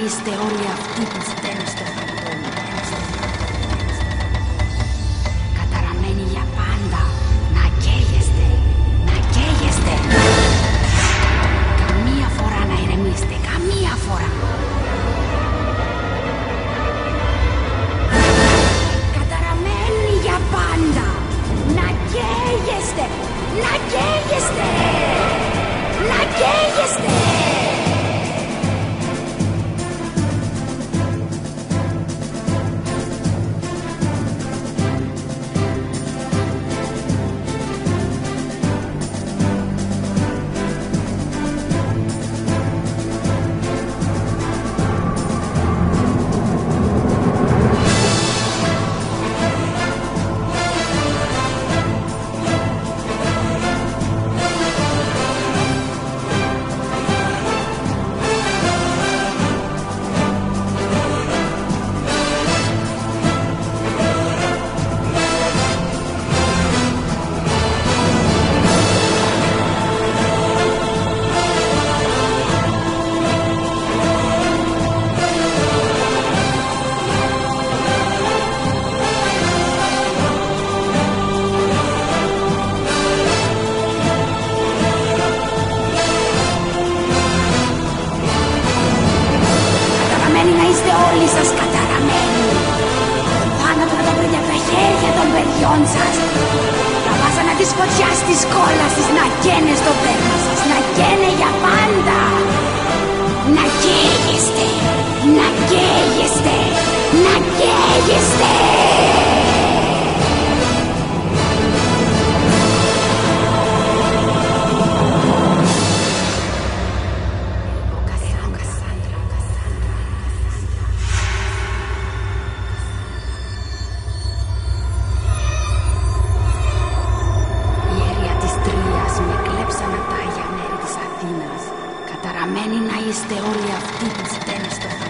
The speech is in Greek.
είστε όλοι αυτοί που φταίνε στο φαντόμι. Καταραμένοι για πάντα. Να καίγεστε, να καίγεστε. Καμία φορά να ηρεμήσετε, καμία φορά. Καταραμένοι για πάντα. Να καίγεστε, να καίγεστε, να καίγεστε. Να είστε όλοι σας καταραμένοι. Το θάνατο να το βρείτε από τα χέρια των παιδιών σας. Τα βάσανα της φωτιάς της κόλλας της να καίνε στο δέρμα σας. Να καίνε για πάντα. Να καίγεστε, να καίγεστε, να καίγεστε. Καταραμένοι να είστε όλοι αυτοί που φταίνε στο